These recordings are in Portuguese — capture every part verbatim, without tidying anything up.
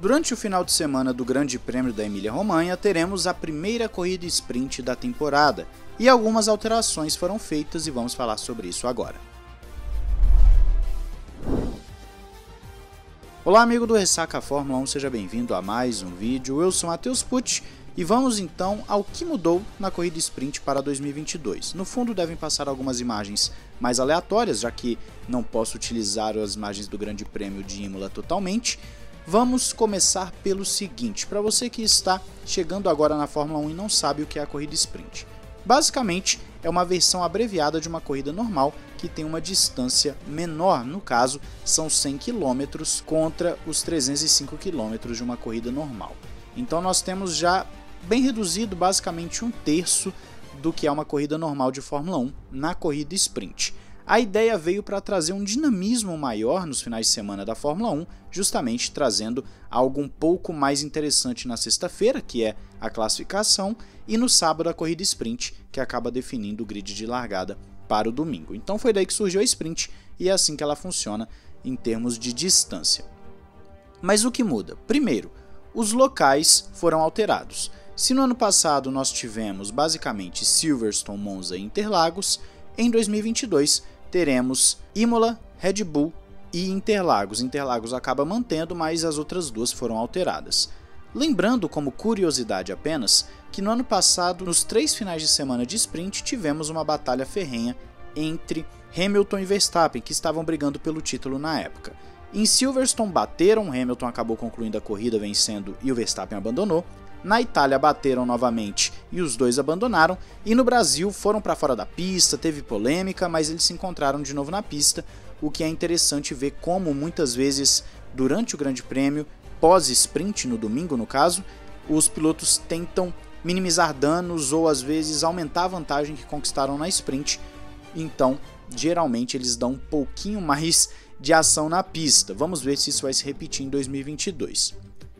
Durante o final de semana do Grande Prêmio da Emília-Romanha, teremos a primeira corrida sprint da temporada, e algumas alterações foram feitas e vamos falar sobre isso agora. Olá amigo do Ressaca Fórmula um, seja bem-vindo a mais um vídeo, eu sou Matheus Pucci e vamos então ao que mudou na corrida sprint para dois mil e vinte e dois. No fundo devem passar algumas imagens mais aleatórias, já que não posso utilizar as imagens do Grande Prêmio de Imola totalmente. Vamos começar pelo seguinte, para você que está chegando agora na Fórmula um e não sabe o que é a corrida sprint. Basicamente, é uma versão abreviada de uma corrida normal que tem uma distância menor, no caso, são cem quilômetros contra os trezentos e cinco quilômetros de uma corrida normal. Então nós temos já bem reduzido basicamente um terço do que é uma corrida normal de Fórmula um na corrida sprint. A ideia veio para trazer um dinamismo maior nos finais de semana da Fórmula um, justamente trazendo algo um pouco mais interessante na sexta-feira, que é a classificação, e no sábado a corrida sprint, que acaba definindo o grid de largada para o domingo. Então foi daí que surgiu a sprint e é assim que ela funciona em termos de distância. Mas o que muda? Primeiro, os locais foram alterados. Se no ano passado nós tivemos basicamente Silverstone, Monza e Interlagos, em dois mil e vinte e dois teremos Imola, Red Bull e Interlagos. Interlagos acaba mantendo, mas as outras duas foram alteradas. Lembrando, como curiosidade apenas, que no ano passado, nos três finais de semana de sprint, tivemos uma batalha ferrenha entre Hamilton e Verstappen, que estavam brigando pelo título na época. Em Silverstone bateram, Hamilton acabou concluindo a corrida vencendo e o Verstappen abandonou. Na Itália bateram novamente e os dois abandonaram, e no Brasil foram para fora da pista, teve polêmica, mas eles se encontraram de novo na pista, o que é interessante ver como muitas vezes durante o Grande Prêmio, pós-sprint no domingo no caso, os pilotos tentam minimizar danos ou às vezes aumentar a vantagem que conquistaram na sprint, então geralmente eles dão um pouquinho mais de ação na pista. Vamos ver se isso vai se repetir em dois mil e vinte e dois.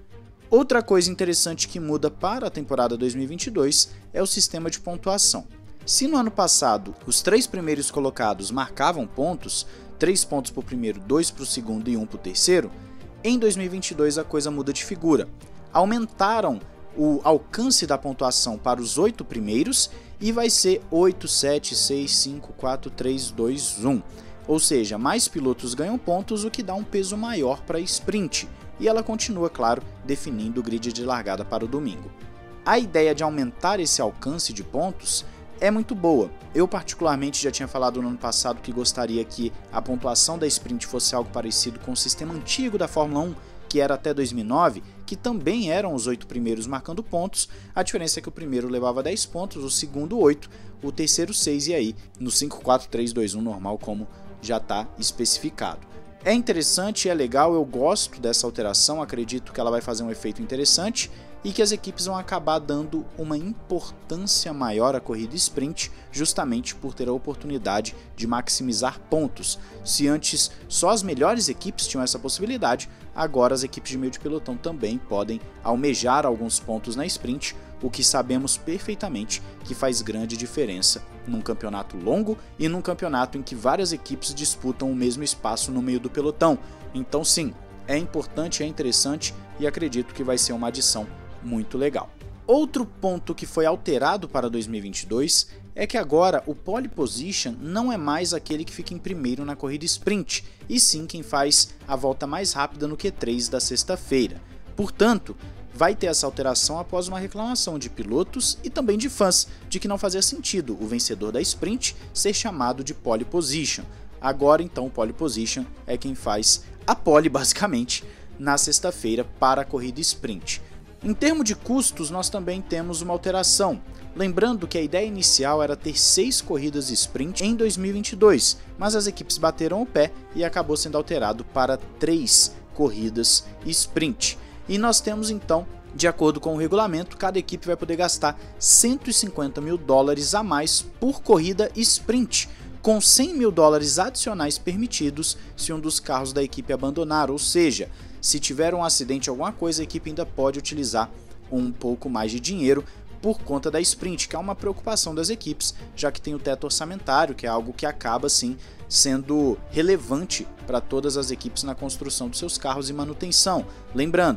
Outra coisa interessante que muda para a temporada dois mil e vinte e dois é o sistema de pontuação. Se no ano passado os três primeiros colocados marcavam pontos, três pontos para o primeiro, dois para o segundo e um para o terceiro, em dois mil e vinte e dois a coisa muda de figura. Aumentaram o alcance da pontuação para os oito primeiros e vai ser oito, sete, seis, cinco, quatro, três, dois, um. Ou seja, mais pilotos ganham pontos, o que dá um peso maior para a sprint. E ela continua, claro, definindo o grid de largada para o domingo. A ideia de aumentar esse alcance de pontos é muito boa. Eu particularmente já tinha falado no ano passado que gostaria que a pontuação da sprint fosse algo parecido com o sistema antigo da Fórmula um, que era até dois mil e nove, que também eram os oito primeiros marcando pontos. A diferença é que o primeiro levava dez pontos, o segundo oito, o terceiro seis e aí no cinco, quatro, três, dois, um normal, como já está especificado. É interessante, é legal, eu gosto dessa alteração, acredito que ela vai fazer um efeito interessante e que as equipes vão acabar dando uma importância maior à corrida sprint, justamente por ter a oportunidade de maximizar pontos. Se antes só as melhores equipes tinham essa possibilidade, agora as equipes de meio de pelotão também podem almejar alguns pontos na sprint, o que sabemos perfeitamente que faz grande diferença num campeonato longo e num campeonato em que várias equipes disputam o mesmo espaço no meio do pelotão. Então sim, é importante, é interessante e acredito que vai ser uma adição muito legal. Outro ponto que foi alterado para dois mil e vinte e dois é que agora o pole position não é mais aquele que fica em primeiro na corrida sprint, e sim quem faz a volta mais rápida no Q três da sexta-feira. Portanto, vai ter essa alteração após uma reclamação de pilotos e também de fãs, de que não fazia sentido o vencedor da sprint ser chamado de pole position. Agora então o pole position é quem faz a pole basicamente na sexta-feira para a corrida sprint. Em termos de custos, nós também temos uma alteração. Lembrando que a ideia inicial era ter seis corridas sprint em dois mil e vinte e dois, mas as equipes bateram o pé e acabou sendo alterado para três corridas sprint. E nós temos então, de acordo com o regulamento, cada equipe vai poder gastar cento e cinquenta mil dólares a mais por corrida sprint, com cem mil dólares adicionais permitidos se um dos carros da equipe abandonar, ou seja, se tiver um acidente ou alguma coisa, a equipe ainda pode utilizar um pouco mais de dinheiro por conta da sprint, que é uma preocupação das equipes, já que tem o teto orçamentário, que é algo que acaba sim sendo relevante para todas as equipes na construção dos seus carros e manutenção. Lembrando,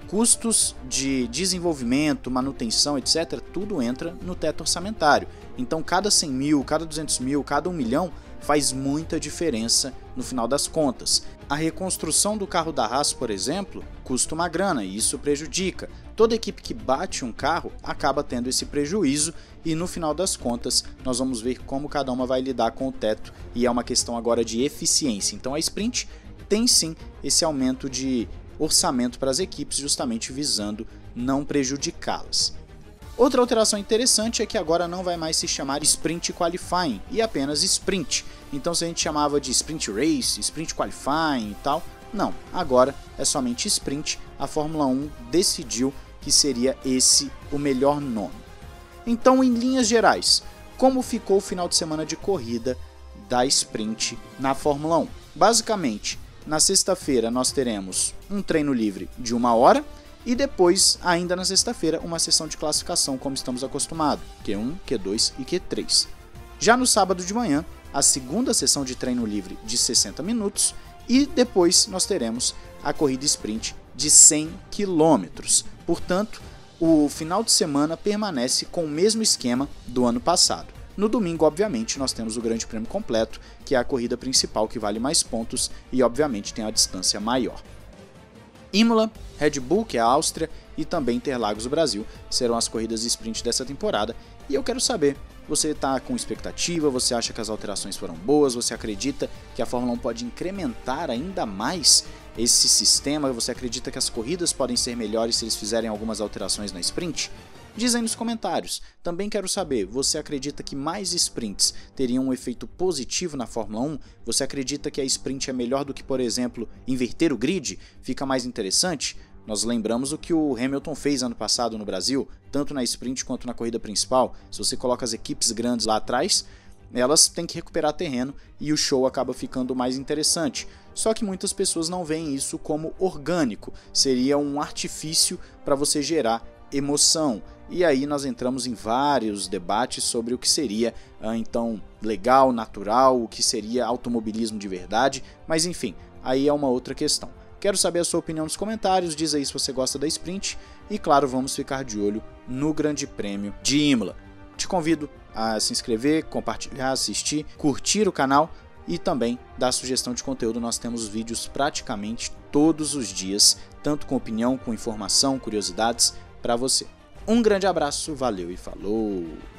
custos de desenvolvimento, manutenção, etcétera, tudo entra no teto orçamentário. Então cada cem mil, cada duzentos mil, cada um milhão faz muita diferença no final das contas. A reconstrução do carro da Haas, por exemplo, custa uma grana e isso prejudica. Toda equipe que bate um carro acaba tendo esse prejuízo e no final das contas nós vamos ver como cada uma vai lidar com o teto e é uma questão agora de eficiência. Então a sprint tem sim esse aumento de orçamento para as equipes justamente visando não prejudicá-las. Outra alteração interessante é que agora não vai mais se chamar Sprint Qualifying e apenas Sprint. Então se a gente chamava de Sprint Race, Sprint Qualifying e tal, não, agora é somente Sprint. A Fórmula um decidiu que seria esse o melhor nome. Então, em linhas gerais, como ficou o final de semana de corrida da Sprint na Fórmula um? Basicamente, na sexta-feira nós teremos um treino livre de uma hora, e depois, ainda na sexta-feira, uma sessão de classificação como estamos acostumados, Q um, Q dois e Q três. Já no sábado de manhã, a segunda sessão de treino livre de sessenta minutos e depois nós teremos a corrida sprint de cem quilômetros. Portanto, o final de semana permanece com o mesmo esquema do ano passado. No domingo, obviamente, nós temos o Grande Prêmio completo, que é a corrida principal que vale mais pontos e, obviamente, tem a distância maior. Imola, Red Bull, que é a Áustria, e também Interlagos, o Brasil, serão as corridas sprint dessa temporada. E eu quero saber, você está com expectativa, você acha que as alterações foram boas, você acredita que a Fórmula um pode incrementar ainda mais esse sistema, você acredita que as corridas podem ser melhores se eles fizerem algumas alterações na sprint? Diz aí nos comentários. Também quero saber, você acredita que mais sprints teriam um efeito positivo na Fórmula um? Você acredita que a sprint é melhor do que, por exemplo, inverter o grid? Fica mais interessante? Nós lembramos o que o Hamilton fez ano passado no Brasil, tanto na sprint quanto na corrida principal. Se você coloca as equipes grandes lá atrás, elas têm que recuperar terreno e o show acaba ficando mais interessante. Só que muitas pessoas não veem isso como orgânico, seria um artifício para você gerar emoção. E aí nós entramos em vários debates sobre o que seria então legal, natural, o que seria automobilismo de verdade, mas enfim, aí é uma outra questão. Quero saber a sua opinião nos comentários, diz aí se você gosta da sprint e claro, vamos ficar de olho no Grande Prêmio de Imola. Te convido a se inscrever, compartilhar, assistir, curtir o canal e também dar sugestão de conteúdo. Nós temos vídeos praticamente todos os dias, tanto com opinião, com informação, curiosidades para você. Um grande abraço, valeu e falou!